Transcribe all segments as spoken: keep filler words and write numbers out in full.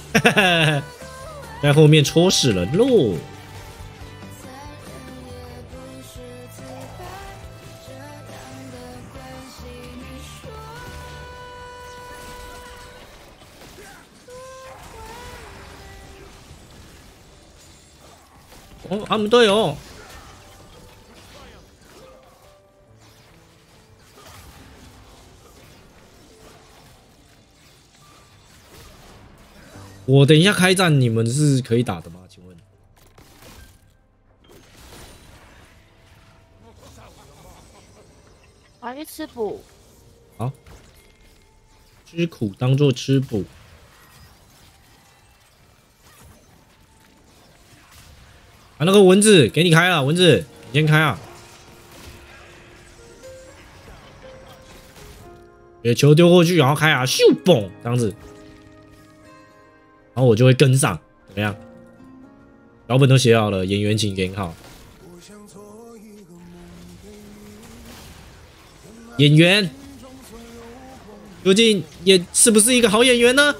在后面戳死了喽。哦，他们队友。我等一下开战，你们是可以打的吗？请问？ 我要去吃补。 好，吃苦当做吃补。啊，那个蚊子给你开了，蚊子你先开啊。野球丢过去，然后开啊，咻嘣这样子。然后我就会跟上，怎么样？脚本都写好了，演员请演好。演员究竟演是不是一个好演员呢？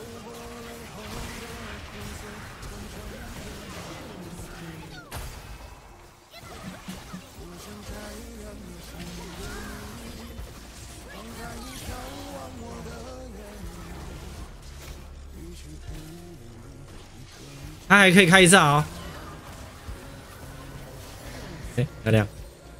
他还可以开一下啊、哦！哎，漂亮！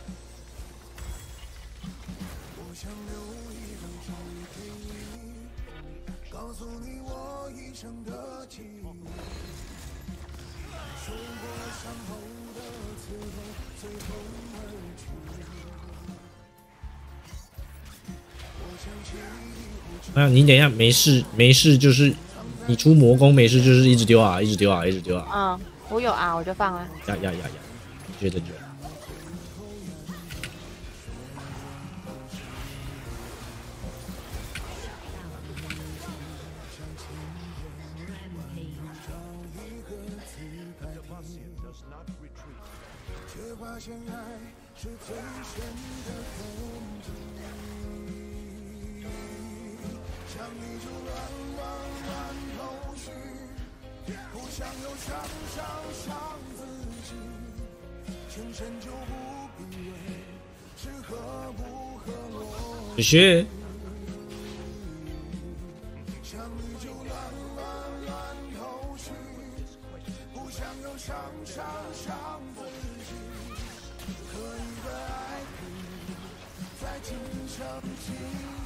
啊，你等一下，没事没事，就是你出魔攻没事，就是一直丢啊，一直丢啊，一直丢啊。 嗯，我有啊，我就放啊。 呀呀呀呀！觉得就。谢谢。可以的爱，在今生。